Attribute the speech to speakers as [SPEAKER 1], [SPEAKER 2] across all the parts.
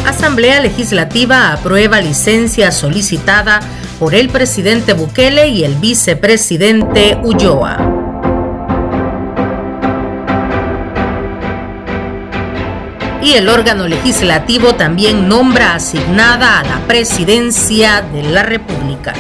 [SPEAKER 1] Asamblea Legislativa aprueba licencia solicitada por el presidente Bukele y el vicepresidente Ulloa. Y el órgano legislativo también nombra asignada a la presidencia de la República.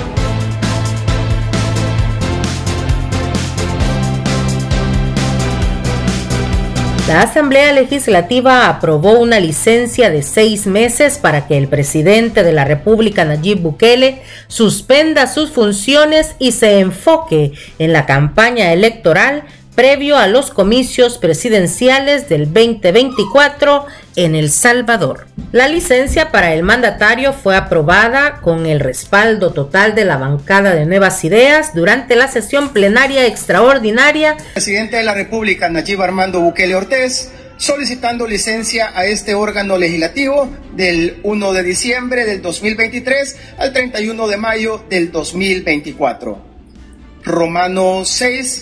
[SPEAKER 1] La Asamblea Legislativa aprobó una licencia de 6 meses para que el presidente de la República, Nayib Bukele, suspenda sus funciones y se enfoque en la campaña electoral previo a los comicios presidenciales del 2024 en El Salvador. La licencia para el mandatario fue aprobada con el respaldo total de la bancada de Nuevas Ideas durante la sesión plenaria extraordinaria.
[SPEAKER 2] El presidente de la República, Nayib Armando Bukele Ortiz, solicitando licencia a este órgano legislativo del 1 de diciembre del 2023 al 31 de mayo del 2024. Romano 6.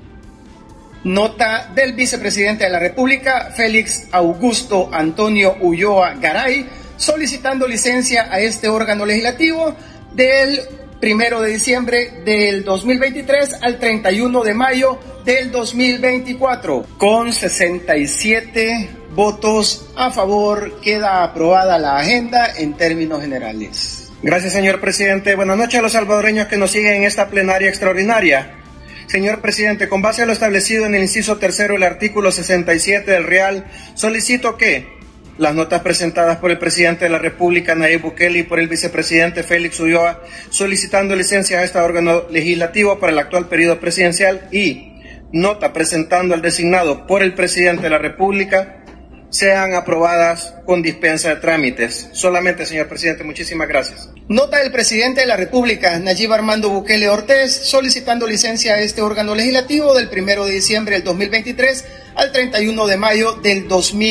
[SPEAKER 2] Nota del vicepresidente de la República, Félix Augusto Antonio Ulloa Garay, solicitando licencia a este órgano legislativo del 1 de diciembre del 2023 al 31 de mayo del 2024. Con 67 votos a favor, queda aprobada la agenda en términos generales.
[SPEAKER 3] Gracias, señor presidente. Buenas noches a los salvadoreños que nos siguen en esta plenaria extraordinaria. Señor presidente, con base a lo establecido en el inciso tercero del artículo 67 del Real, solicito que las notas presentadas por el presidente de la República, Nayib Bukele, y por el vicepresidente Félix Ulloa, solicitando licencia a este órgano legislativo para el actual periodo presidencial, y nota presentando al designado por el presidente de la República, sean aprobadas con dispensa de trámites. Solamente, señor presidente, muchísimas gracias.
[SPEAKER 2] Nota del presidente de la República, Nayib Armando Bukele Ortiz, solicitando licencia a este órgano legislativo del 1 de diciembre del 2023 al 31 de mayo del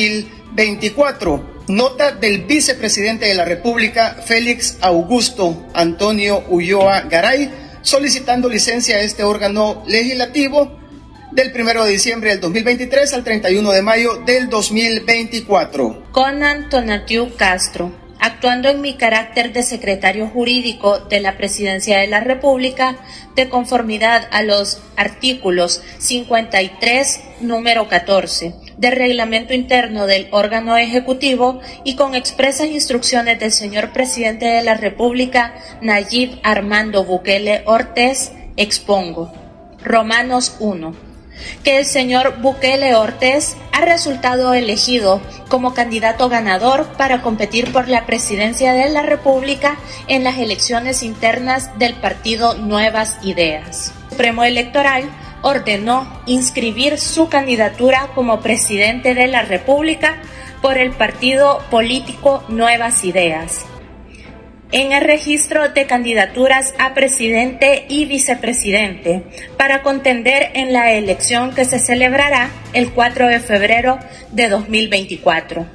[SPEAKER 2] 2024. Nota del vicepresidente de la República, Félix Augusto Antonio Ulloa Garay, solicitando licencia a este órgano legislativo del 1 de diciembre del 2023 al 31 de mayo del 2024.
[SPEAKER 4] Conan Tonatiu Castro, actuando en mi carácter de secretario jurídico de la Presidencia de la República, de conformidad a los artículos 53, número 14, del reglamento interno del órgano ejecutivo y con expresas instrucciones del señor presidente de la República, Nayib Armando Bukele Ortiz, expongo. Romanos 1. Que el señor Bukele Ortiz ha resultado elegido como candidato ganador para competir por la presidencia de la República en las elecciones internas del partido Nuevas Ideas. El Supremo Electoral ordenó inscribir su candidatura como presidente de la República por el partido político Nuevas Ideas en el registro de candidaturas a presidente y vicepresidente para contender en la elección que se celebrará el 4 de febrero de 2024.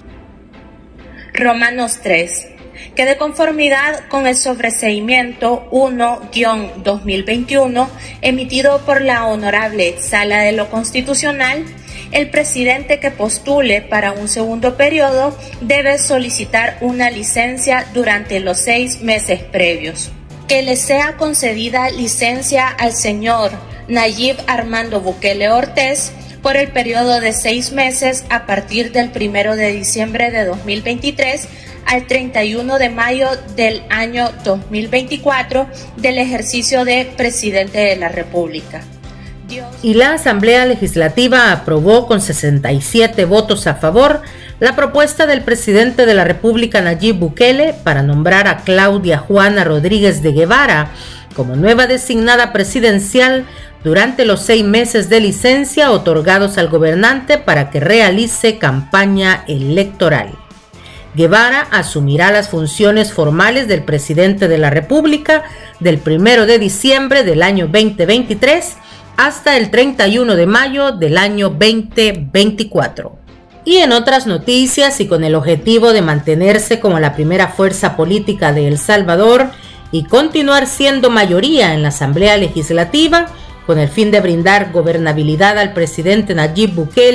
[SPEAKER 4] Romanos 3. Que de conformidad con el sobreseimiento 1-2021 emitido por la Honorable Sala de lo Constitucional, el presidente que postule para un segundo periodo debe solicitar una licencia durante los 6 meses previos. Que le sea concedida licencia al señor Nayib Armando Bukele Ortiz por el periodo de 6 meses a partir del 1 de diciembre de 2023 al 31 de mayo del año 2024 del ejercicio de presidente de la República.
[SPEAKER 1] Y la Asamblea Legislativa aprobó con 67 votos a favor la propuesta del presidente de la República, Nayib Bukele, para nombrar a Claudia Juana Rodríguez de Guevara como nueva designada presidencial durante los 6 meses de licencia otorgados al gobernante para que realice campaña electoral. Guevara asumirá las funciones formales del presidente de la República del 1 de diciembre del año 2023 hasta el 31 de mayo del año 2024. Y en otras noticias, y con el objetivo de mantenerse como la primera fuerza política de El Salvador y continuar siendo mayoría en la Asamblea Legislativa, con el fin de brindar gobernabilidad al presidente Nayib Bukele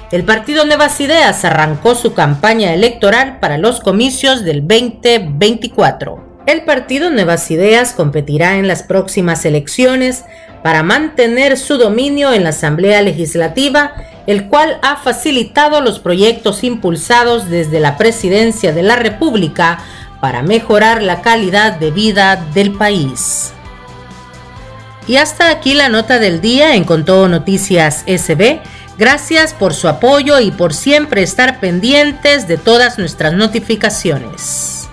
[SPEAKER 1] el partido Nuevas Ideas arrancó su campaña electoral para los comicios del 2024. El partido Nuevas Ideas competirá en las próximas elecciones para mantener su dominio en la Asamblea Legislativa, el cual ha facilitado los proyectos impulsados desde la Presidencia de la República para mejorar la calidad de vida del país. Y hasta aquí la nota del día en Con Todo Noticias SB. Gracias por su apoyo y por siempre estar pendientes de todas nuestras notificaciones.